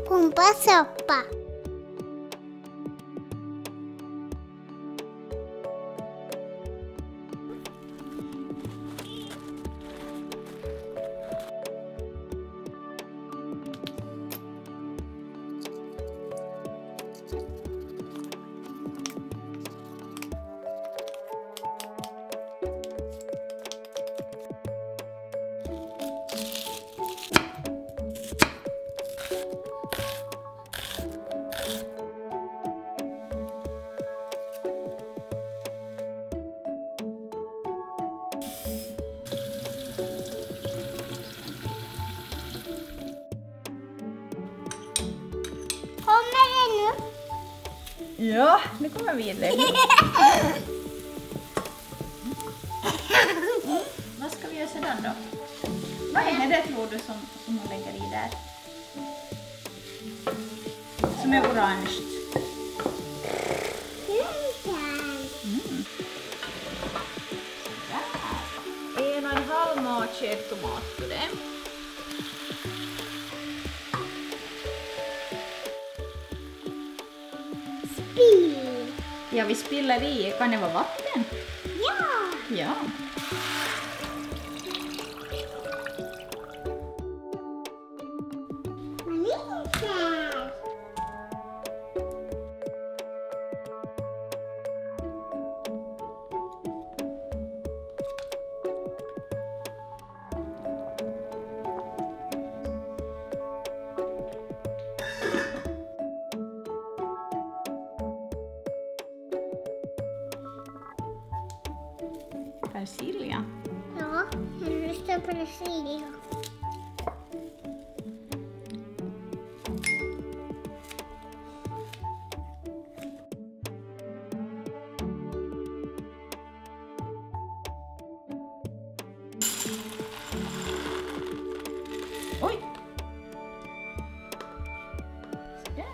Pumpasoppa. Kommer det nu? Ja, nu kommer vi in. Vad ska vi göra sedan då? Vad är det tror du som hon lägger i där? Som är orange. Mm. Där. 1,5 matsked tomat på det. Ja, vi spiller i. Kan det vara vatten? Ja! Ja. Linser. Persilja. Ja, jag lyssnar på persilja. Oj! Sådär.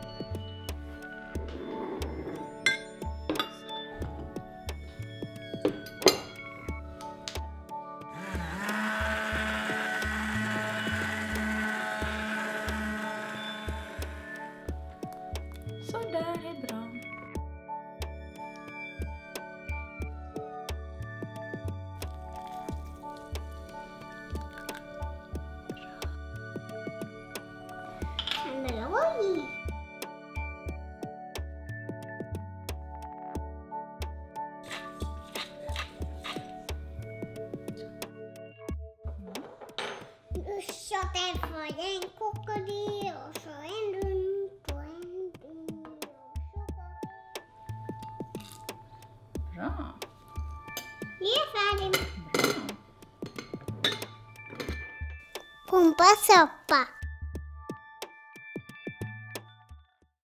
Så där är bra. Oj! Nu så det var en krokodil och så en runt och en bil och så. Bra. Vi är färdiga. Bra. Pumpasoppa.